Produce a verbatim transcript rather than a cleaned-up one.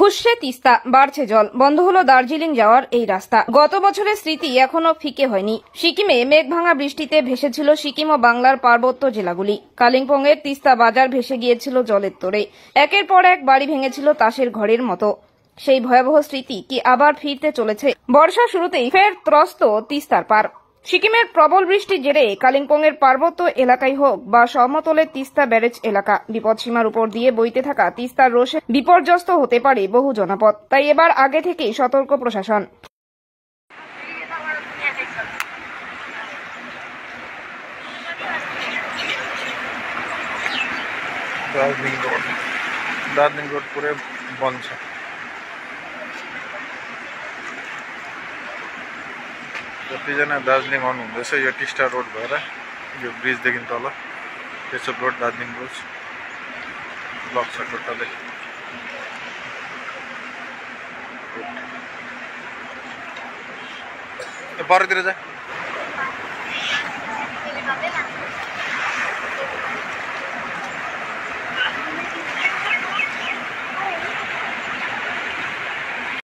ফুসছে তিস্তা, বাড়ছে জল, বন্ধ হলো দার্জিলিং যাওয়ার এই রাস্তা। গত বছরের স্মৃতি এখনো ফিকে হয়নি। সিকিমে মেঘভাঙা বৃষ্টিতে ভেসেছিল সিকিম ও বাংলার পার্বত্য জেলাগুলি। কালিম্পং এর তিস্তা বাজার ভেসে গিয়েছিল জলের তোড়ে। একের পর এক বাড়ি ভেঙেছিল তাসের ঘরের মতো। সেই ভয়াবহ স্মৃতি কি আবার ফিরতে চলেছে? বর্ষা শুরুতেই ফের ত্রস্ত তিস্তার পার। সিকিমের প্রবল বৃষ্টির জেরে কালিম্পং এর পার্বত্য এলাকায় হোক বা সমতলের তিস্তা ব্যারেজ এলাকা, বিপদসীমার উপর দিয়ে বইতে থাকা তিস্তার রোষে বিপর্যস্ত হতে পারে বহু জনপদ। তাই এবার আগে থেকেই সতর্ক প্রশাসন। दार्जिलिङ रोड दार्जिलिङ रोड पुरै बन्द छ। जतिजना दार्जिलिङ आउनुहुँदैछ यो टिस्टा रोड भएर यो ब्रिजदेखि तल Pesok road Darjeeling road block छ टोटलै। परतिर जा।